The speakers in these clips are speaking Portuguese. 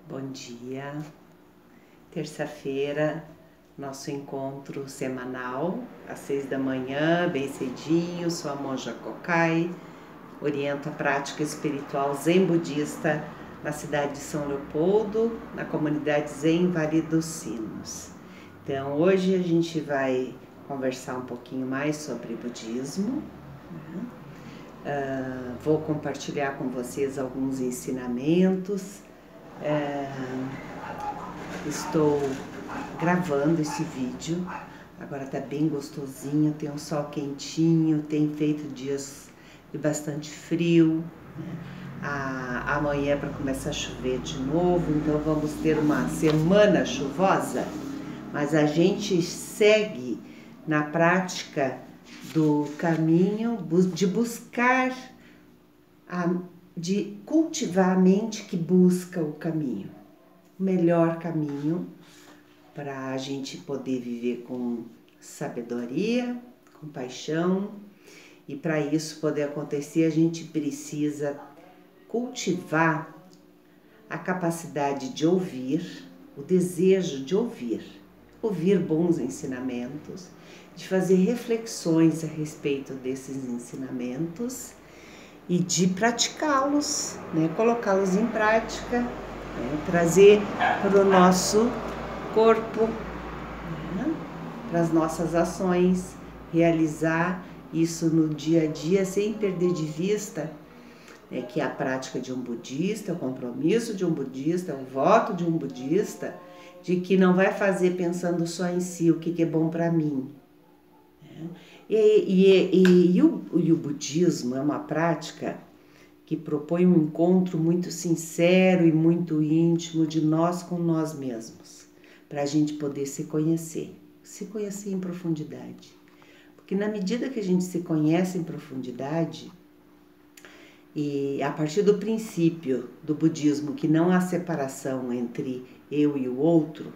Bom dia, terça-feira, nosso encontro semanal, às 6 da manhã, bem cedinho. Sou a monja Kokai, oriento a prática espiritual Zen Budista na cidade de São Leopoldo, na comunidade Zen Vale dos Sinos. Então, hoje a gente vai conversar um pouquinho mais sobre budismo. Vou compartilhar com vocês alguns ensinamentos. Estou gravando esse vídeo, agora tá bem gostosinho, tem um sol quentinho, tem feito dias de bastante frio, né? Amanhã é para começar a chover de novo, então vamos ter uma semana chuvosa, mas a gente segue na prática do caminho de buscar, de cultivar a mente que busca o caminho, o melhor caminho para a gente poder viver com sabedoria, com paixão. E para isso poder acontecer, a gente precisa cultivar a capacidade de ouvir, o desejo de ouvir bons ensinamentos, de fazer reflexões a respeito desses ensinamentos e de praticá-los, né? Colocá-los em prática, né? Trazer para o nosso corpo, né? Para as nossas ações, realizar isso no dia a dia sem perder de vista, né, que é a prática de um budista, o compromisso de um budista, o voto de um budista, de que não vai fazer pensando só em si, o que é bom para mim. E o budismo é uma prática que propõe um encontro muito sincero e muito íntimo de nós com nós mesmos, para a gente poder se conhecer em profundidade. Porque na medida que a gente se conhece em profundidade, e a partir do princípio do budismo que não há separação entre eu e o outro,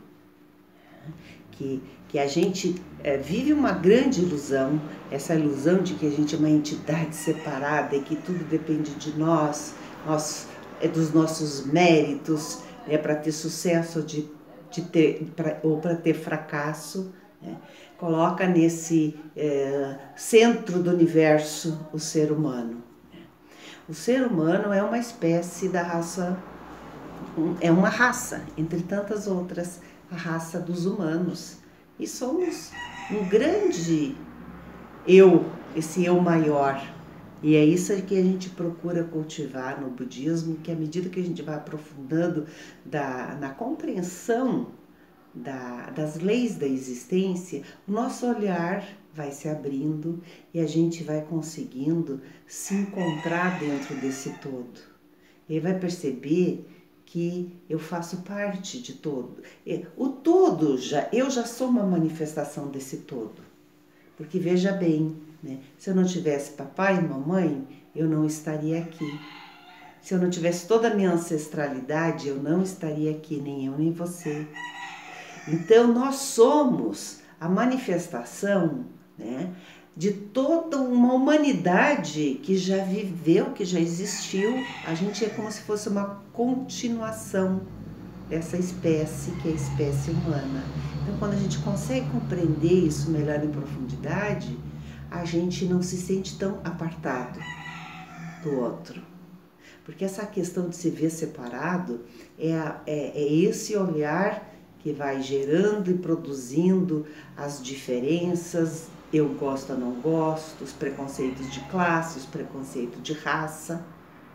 que a gente vive uma grande ilusão, essa ilusão de que a gente é uma entidade separada e que tudo depende de nós, dos nossos méritos, para ter sucesso ou para ter fracasso, né? Coloca nesse centro do universo o ser humano. O ser humano é uma espécie da raça, é uma raça, entre tantas outras, a raça dos humanos. E somos um grande eu, esse eu maior. E é isso que a gente procura cultivar no budismo, que à medida que a gente vai aprofundando na compreensão das leis da existência, o nosso olhar vai se abrindo e a gente vai conseguindo se encontrar dentro desse todo. E vai perceber que eu faço parte de todo. O todo, eu já sou uma manifestação desse todo. Porque veja bem, né? Se eu não tivesse papai e mamãe, eu não estaria aqui. Se eu não tivesse toda a minha ancestralidade, eu não estaria aqui, nem eu nem você. Então nós somos a manifestação, né, de toda uma humanidade que já viveu, que já existiu. A gente é como se fosse uma continuação dessa espécie, que é a espécie humana. Então, quando a gente consegue compreender isso melhor em profundidade, a gente não se sente tão apartado do outro. Porque essa questão de se ver separado é esse olhar que vai gerando e produzindo as diferenças, eu gosto ou não gosto, os preconceitos de classe, os preconceitos de raça,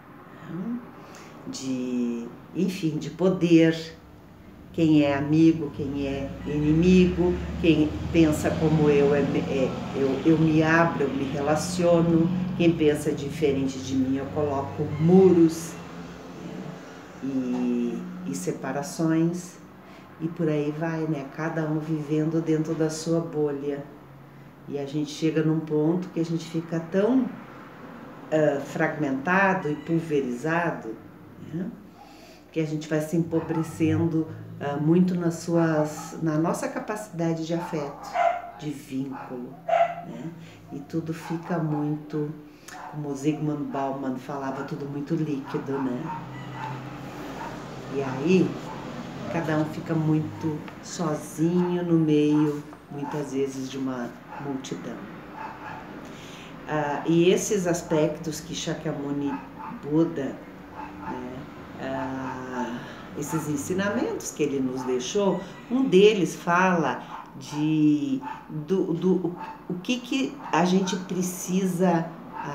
enfim, de poder, quem é amigo, quem é inimigo, quem pensa como eu me abro, eu me relaciono, quem pensa diferente de mim, eu coloco muros e separações. E por aí vai, né? Cada um vivendo dentro da sua bolha. E a gente chega num ponto que a gente fica tão fragmentado e pulverizado, né? Que a gente vai se empobrecendo muito na nossa capacidade de afeto, de vínculo, né? E tudo fica muito, como Zygmunt Bauman falava, tudo muito líquido, né? E aí cada um fica muito sozinho no meio, muitas vezes, de uma multidão. E esses aspectos que Shakyamuni Buda, né, esses ensinamentos que ele nos deixou, um deles fala o que a gente precisa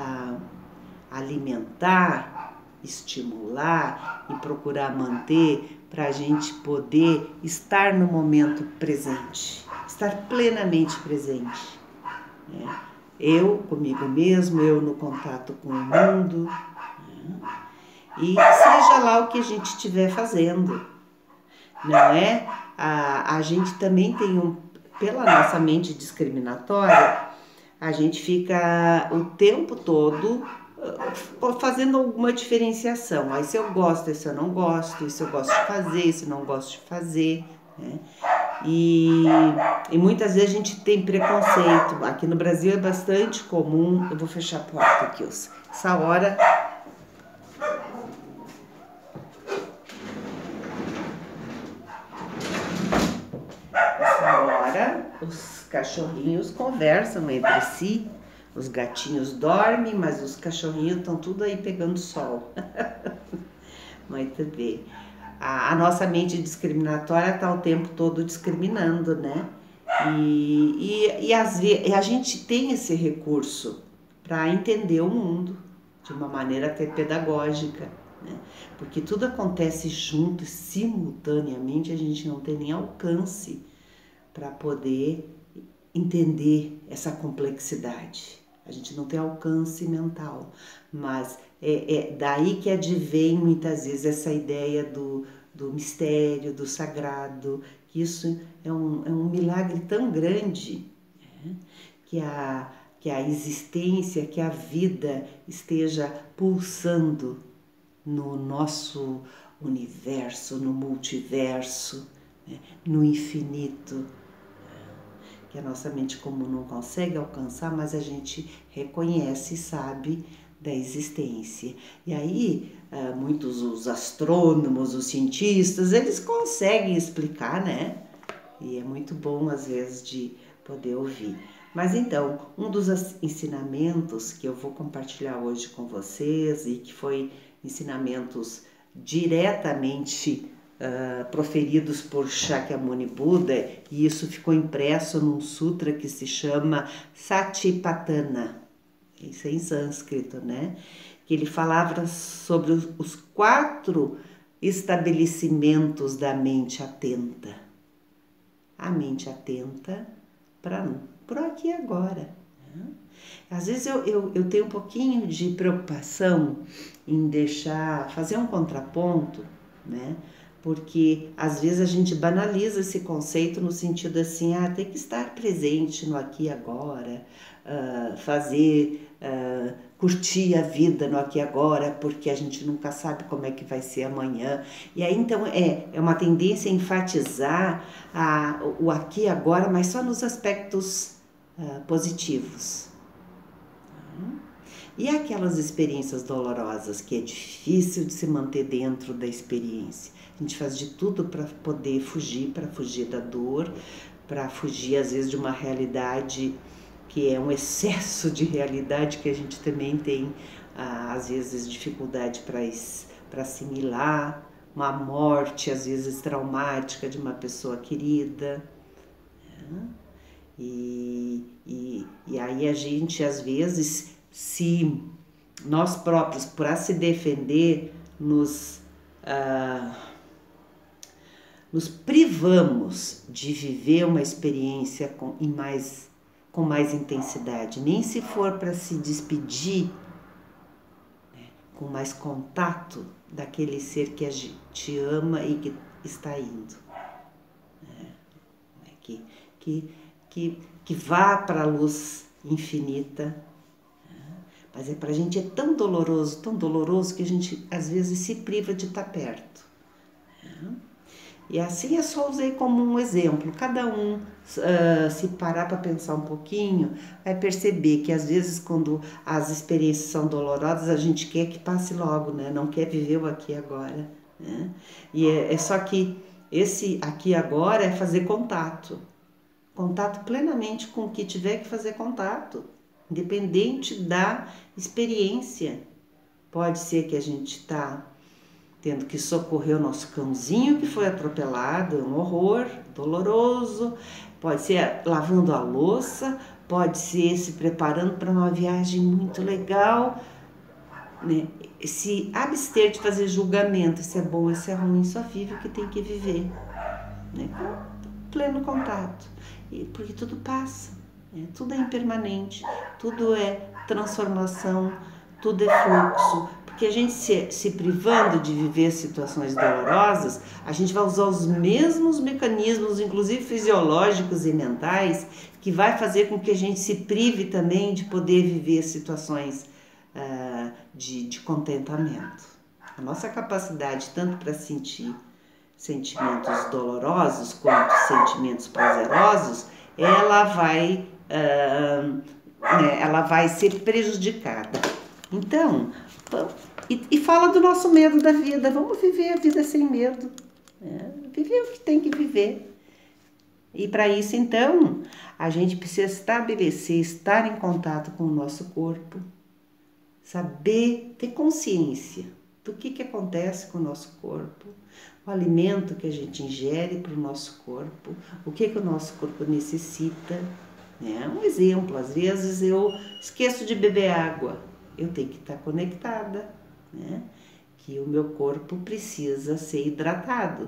alimentar, estimular e procurar manter para a gente poder estar no momento presente, estar plenamente presente, né? Eu comigo mesmo, eu no contato com o mundo, né? E seja lá o que a gente estiver fazendo, não é? A gente também tem pela nossa mente discriminatória, a gente fica o tempo todo fazendo alguma diferenciação. Aí se eu gosto, isso eu não gosto, isso eu gosto de fazer, isso eu não gosto de fazer, né? E muitas vezes a gente tem preconceito. Aqui no Brasil é bastante comum. Eu vou fechar a porta aqui, essa hora. Os cachorrinhos conversam entre si, os gatinhos dormem, mas os cachorrinhos estão tudo aí pegando sol. Muito bem. A nossa mente discriminatória está o tempo todo discriminando, né? E a gente tem esse recurso para entender o mundo de uma maneira até pedagógica, né? Porque tudo acontece junto, simultaneamente, a gente não tem nem alcance para poder entender essa complexidade. A gente não tem alcance mental, mas é daí que advém muitas vezes essa ideia do mistério, do sagrado, que isso é um milagre tão grande, né? que a existência, que a vida esteja pulsando no nosso universo, no multiverso, né? No infinito, que a nossa mente comum não consegue alcançar, mas a gente reconhece e sabe da existência. E aí, muitos os astrônomos, os cientistas, eles conseguem explicar, né? E é muito bom, às vezes, de poder ouvir. Mas então, um dos ensinamentos que eu vou compartilhar hoje com vocês e que foi ensinamentos diretamente proferidos por Shakyamuni Buda, e isso ficou impresso num sutra que se chama Satipatthana, isso é em sânscrito, né? Que ele falava sobre os 4 estabelecimentos da mente atenta. A mente atenta por aqui e agora. Né? Às vezes eu tenho um pouquinho de preocupação em fazer um contraponto, né? Porque às vezes a gente banaliza esse conceito no sentido assim, tem que estar presente no aqui e agora, curtir a vida no aqui e agora, porque a gente nunca sabe como é que vai ser amanhã. E aí então é uma tendência a enfatizar o aqui e agora, mas só nos aspectos positivos. E aquelas experiências dolorosas que é difícil de se manter dentro da experiência. A gente faz de tudo para poder fugir, para fugir da dor, para fugir às vezes de uma realidade que é um excesso de realidade que a gente também tem às vezes dificuldade para assimilar, uma morte às vezes traumática de uma pessoa querida. E aí a gente às vezes, se nós próprios, para se defender, nos privamos de viver uma experiência com mais intensidade, nem se for para se despedir, né, com mais contato daquele ser que a gente ama e que está indo, né, que vá para a luz infinita. Mas para a gente é tão doloroso que a gente às vezes se priva de estar perto. E assim eu só usei como um exemplo. Cada um, se parar para pensar um pouquinho, vai perceber que às vezes quando as experiências são dolorosas, a gente quer que passe logo, né? Não quer viver o aqui e agora. Né? E é só que Esse aqui agora é fazer contato. Contato plenamente com o que tiver que fazer contato, independente da experiência. Pode ser que a gente está tendo que socorrer o nosso cãozinho que foi atropelado, é um horror, doloroso. Pode ser lavando a louça, pode ser se preparando para uma viagem muito legal, né? Se abster de fazer julgamento, se é bom, se é ruim, só vive o que tem que viver, né? Com pleno contato, porque tudo passa, né? Tudo é impermanente, tudo é transformação, tudo é fluxo. Porque a gente se privando de viver situações dolorosas, a gente vai usar os mesmos mecanismos, inclusive fisiológicos e mentais, que vai fazer com que a gente se prive também de poder viver situações de contentamento. A nossa capacidade tanto para sentir sentimentos dolorosos quanto sentimentos prazerosos, ela vai ser prejudicada. Então, e fala do nosso medo da vida. Vamos viver a vida sem medo, né? Viver o que tem que viver. E para isso, então, a gente precisa estabelecer, estar em contato com o nosso corpo, saber, ter consciência do que acontece com o nosso corpo, o alimento que a gente ingere para o nosso corpo, o que o nosso corpo necessita. Um exemplo, às vezes eu esqueço de beber água, eu tenho que estar conectada, né? Que o meu corpo precisa ser hidratado.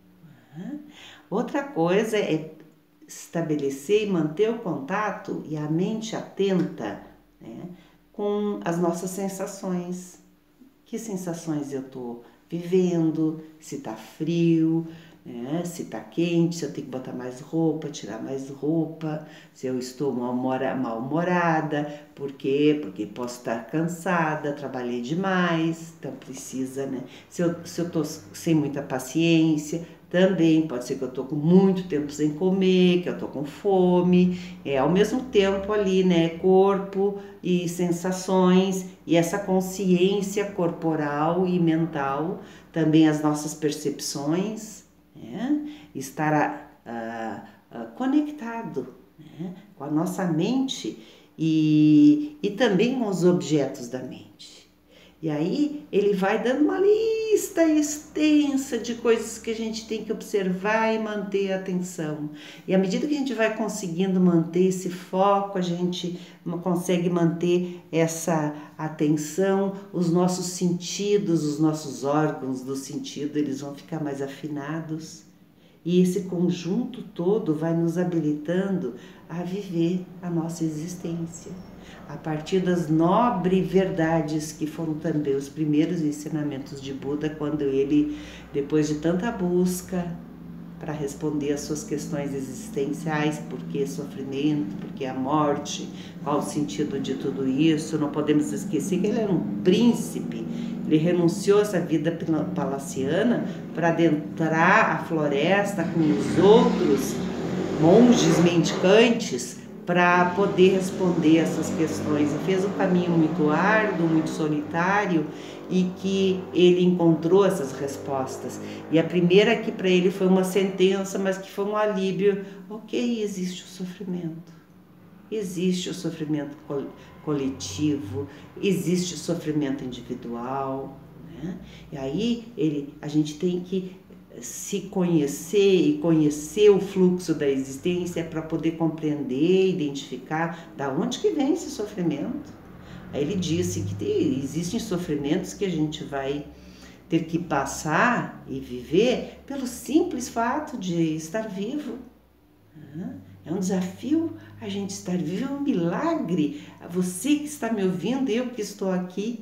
Outra coisa é estabelecer e manter o contato e a mente atenta, né, com as nossas sensações. Que sensações eu estou vivendo, se está frio, né, se está quente, se eu tenho que botar mais roupa, tirar mais roupa, se eu estou mal-humorada, por quê? Porque posso estar cansada, trabalhei demais, então precisa, né? Se eu estou sem muita paciência, também pode ser que eu estou com muito tempo sem comer, que eu estou com fome, ao mesmo tempo ali, né, corpo e sensações e essa consciência corporal e mental, também as nossas percepções, né, estar conectado, né, com a nossa mente e também com os objetos da mente. E aí ele vai dando uma lista extensa de coisas que a gente tem que observar e manter a atenção. E à medida que a gente vai conseguindo manter esse foco, a gente consegue manter essa atenção, os nossos sentidos, os nossos órgãos do sentido, eles vão ficar mais afinados. E esse conjunto todo vai nos habilitando a viver a nossa existência. A partir das nobres verdades que foram também os primeiros ensinamentos de Buda, quando ele, depois de tanta busca para responder às suas questões existenciais, por que sofrimento, por que a morte, qual o sentido de tudo isso, não podemos esquecer que ele era um príncipe, ele renunciou a essa vida palaciana para adentrar a floresta com os outros monges mendicantes, para poder responder essas questões. E fez um caminho muito árduo, muito solitário, e que ele encontrou essas respostas. E a primeira que para ele foi uma sentença, mas que foi um alívio. Ok, existe o sofrimento. Existe o sofrimento coletivo, existe o sofrimento individual, né? E aí a gente tem que se conhecer e conhecer o fluxo da existência para poder compreender, identificar da onde que vem esse sofrimento. Aí ele disse que existem sofrimentos que a gente vai ter que passar e viver pelo simples fato de estar vivo. É um desafio a gente estar vivo, é um milagre. Você que está me ouvindo, eu que estou aqui,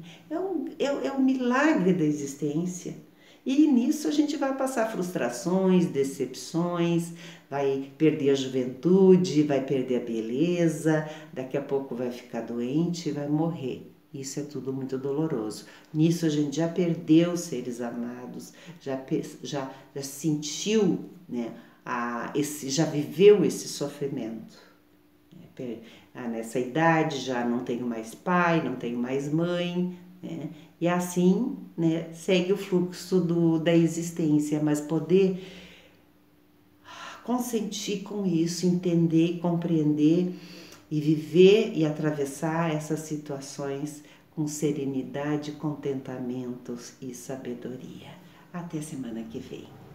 é um milagre da existência. E nisso a gente vai passar frustrações, decepções, vai perder a juventude, vai perder a beleza, daqui a pouco vai ficar doente e vai morrer. Isso é tudo muito doloroso. Nisso a gente já perdeu seres amados, já sentiu, né, já viveu esse sofrimento. Nessa idade já não tenho mais pai, não tenho mais mãe, né? E assim, né, segue o fluxo da existência, mas poder consentir com isso, entender e compreender e viver e atravessar essas situações com serenidade, contentamentos e sabedoria. Até semana que vem.